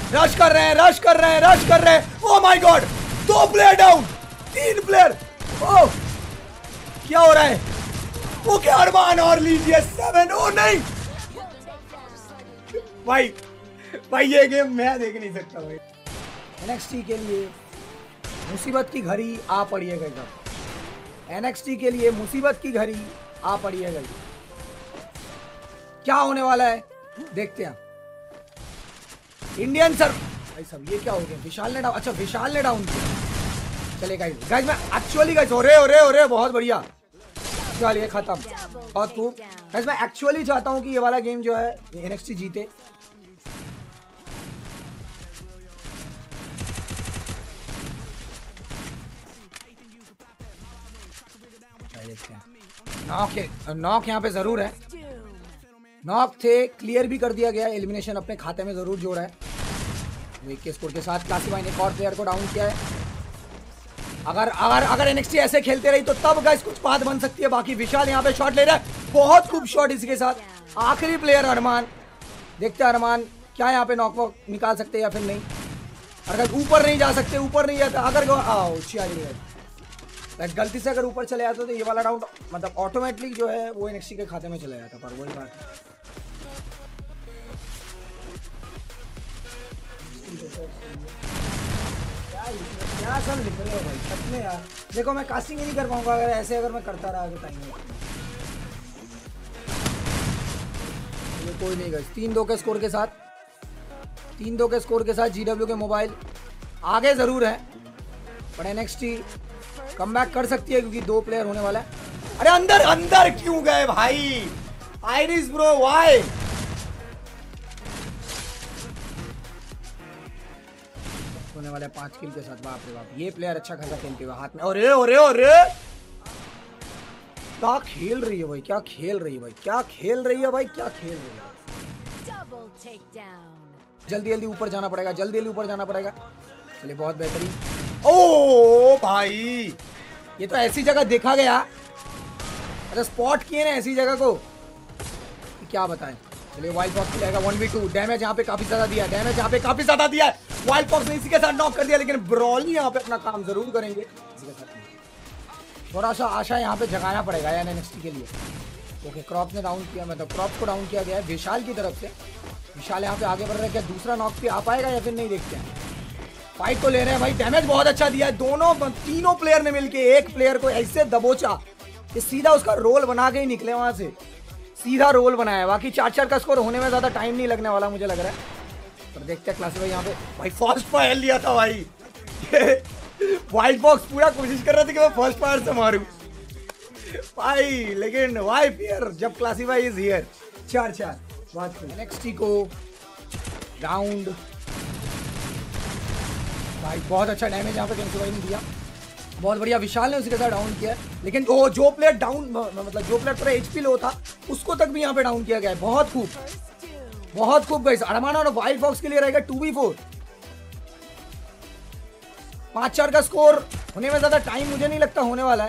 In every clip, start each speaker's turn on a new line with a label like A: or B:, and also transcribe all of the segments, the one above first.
A: Rush कर रहे हैं, रश कर रहे हैं, रश कर रहे हैं। Oh my god, 2 player down, 3 player. Oh क्या हो रहा है? ओके अरमान और लीजिए 7। ओ नहीं भाई, भाई ये गेम मैं देख नहीं सकता भाई। NXT के लिए मुसीबत की घड़ी आ पड़ी है गई। NXT के लिए मुसीबत की घड़ी आ पड़ी है गई। क्या होने वाला है देखते हैं। इंडियन सर भाई सब ये क्या हो गया? विशाल ने डाउन, अच्छा विशाल ने डाउन किया। चले गाइस, गाइस मैं एक्चुअली गाइस ओरे बहुत बढ़िया। चलिए खत्म, बहुत खूब गाइस। मैं एक्चुअली चाहता हूं कि ये वाला गेम जो है NXT जीते। नॉक यहाँ पे जरूर है, नॉक थे, क्लियर भी कर दिया गया, एलिमिनेशन अपने खाते में जरूर जोड़ा है। 1 के स्कोर के साथ क्लासीफाई ने एक और प्लेयर को डाउन किया है। अगर NXT ऐसे खेलते रही तो तब गाइस कुछ बात बन सकती है। बाकी विशाल यहाँ पे शॉट ले रहा है, बहुत खूब शॉट। इसके साथ आखिरी प्लेयर अरमान, देखते हैं अरमान क्या यहाँ पे नॉक वॉक निकाल सकते हैं या फिर नहीं। अगर ऊपर नहीं जा सकते, ऊपर नहीं जाता, अगर गलती से अगर ऊपर चले जाते तो ये वाला राउंड मतलब ऑटोमेटिकली जो है वो NXT के खाते में चला जाता। पर वही बात क्या सब लिख रहे हो भाई सच में यार। देखो मैं कास्टिंग ही नहीं कर पाऊंगा अगर ऐसे, अगर मैं करता रहा तो टाइम ये कोई नहीं। गई 3-2 के स्कोर के साथ, 3-2 के स्कोर के साथ GW के मोबाइल आगे जरूर है, पर NXT कमबैक कर सकती है क्योंकि 2 प्लेयर होने वाला है। अरे अंदर अंदर क्यों गए भाई आइरिस ब्रो, व्हाई? होने वाले 5 किल के साथ। बाप रे बाप, ये प्लेयर अच्छा खासा खेलते हुए हाथ में। अरे अरे अरे क्या खेल रही है भाई, क्या खेल रही है भाई, क्या खेल रही है भाई, क्या खेल रही है। जल्दी जल्दी ऊपर जाना पड़ेगा, जल्दी जल्दी ऊपर जाना पड़ेगा। चलिए बहुत बेहतरीन। ओ भाई ये तो ऐसी जगह देखा गया, अरे स्पॉट किए ना ऐसी जगह को, क्या बताएं। चलिए वाइल्ड फॉक्स खिलाएगा 1v2। डैमेज यहाँ पे काफी ज्यादा दिया है, डैमेज यहाँ पे काफी ज्यादा दिया है। वाइल्ड फॉक्स ने इसी के साथ नॉक कर दिया, लेकिन ब्रॉली यहाँ पे अपना काम जरूर करेंगे। इसी के साथ थोड़ा सा आशा यहाँ पे जगाना पड़ेगा यार NXT के लिए। ओके क्रॉप ने डाउन किया, मतलब क्रॉप को डाउन किया गया है विशाल की तरफ से। विशाल यहाँ पे आगे बढ़ रहा है, क्या दूसरा नॉक पे आ पाएगा या फिर नहीं, देखते हैं। फाइट को ले रहे हैं भाई, डैमेज बहुत अच्छा दिया है। तीनों प्लेयर ने मिलके एक प्लेयर को ऐसे दबोचा कि सीधा उसका रोल बना के ही निकले वहां से, सीधा रोल बनाया। बाकी 4-4 का स्कोर होने में ज्यादा टाइम नहीं लगने वाला मुझे लग रहा है। पर देखते हैं क्लासी भाई यहाँ पे भाई फर्स्ट फायर लिया था भाई। वाइल्ड बॉक्स पूरा कोशिश कर रहा था कि मैं फर्स्ट फायर से मारूं भाई, लेकिन वाई फियर जब क्लासी भाई इज हियर। 4-4 बात NXT को राउंड भाई बहुत अच्छा डैमेज यहाँ पे क्लासी भाई ने दिया, बहुत बढ़िया। विशाल ने उसके साथ डाउन किया, लेकिन वो जो प्लेयर डाउन मतलब जो प्लेयर थोड़ा HP लो था उसको तक भी यहाँ पे डाउन किया गया है। बहुत खूब, बहुत खूब गाइस। अरमान और वाइल्ड फॉक्स के लिए रहेगा 2v4। 5-4 का स्कोर होने में ज्यादा टाइम मुझे नहीं लगता होने वाला है।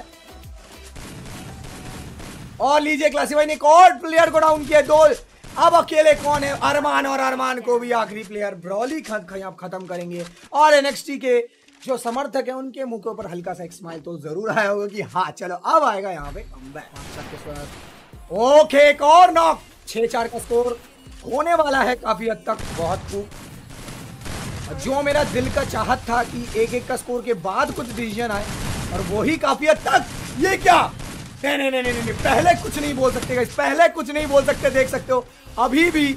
A: और लीजिए क्लासी भाई ने एक और प्लेयर को डाउन किया। 2 अब अकेले कौन है? अरमान, और अरमान को भी आखिरी प्लेयर ब्रॉली खत्म करेंगे। और NXT के जो समर्थक है उनके मुंह के ऊपर हल्का सा एक स्माइल तो जरूर आया होगा कि हाँ चलो अब आएगा यहाँ पे कमबैक। ओके एक और नॉक। 6-4 का स्कोर होने वाला है काफी हद तक, बहुत खूब। जो मेरा दिल का चाहत था कि 1-1 का स्कोर के बाद कुछ डिसीजन आए, और वही काफी हद तक। ये क्या? नहीं, पहले कुछ नहीं बोल सकते गाइस, पहले कुछ नहीं बोल सकते। देख सकते हो अभी भी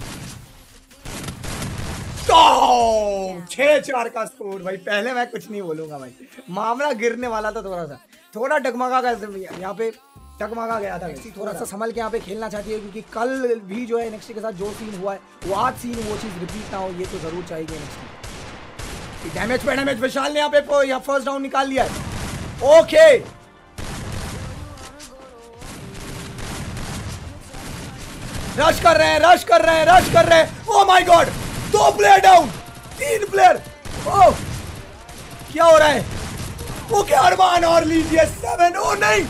A: 6-4 का स्कोर भाई। पहले मैं कुछ नहीं बोलूंगा भाई, मामला गिरने वाला था थोड़ा डगमगा का यहाँ पे टकमगा गया था। थोड़ा सा संभल के यहाँ पे खेलना चाहती है, क्योंकि कल भी जो है NXT के साथ जो सीन हुआ है वो आज सीन वो चीज रिपीट ना हो, ये तो जरूर चाहिए NXT। डैमेज पे डैमेज, विशाल ने यहाँ पे फर्स्ट डाउन निकाल लिया है। ओके रश कर रहे हैं, रश कर रहे हैं, रश कर रहे हैं। Oh my god 2 player down, 3 player. Oh क्या हो रहा है? ओके अरमान और लीजिए 7। ओ नहीं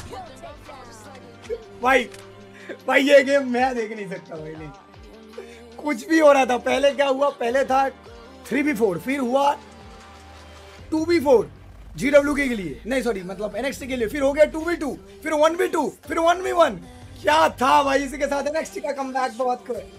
A: भाई ये गेम मैं देख नहीं सकता भाई, नहीं कुछ भी हो रहा था। पहले क्या हुआ, पहले था 3v4, फिर हुआ 2v4 GWK के लिए, नहीं सॉरी मतलब NXT के लिए, फिर हो गया 2v2, फिर 1v2, फिर 1v1। क्या था भाई, इसी के साथ NXT का कमबैक बहुत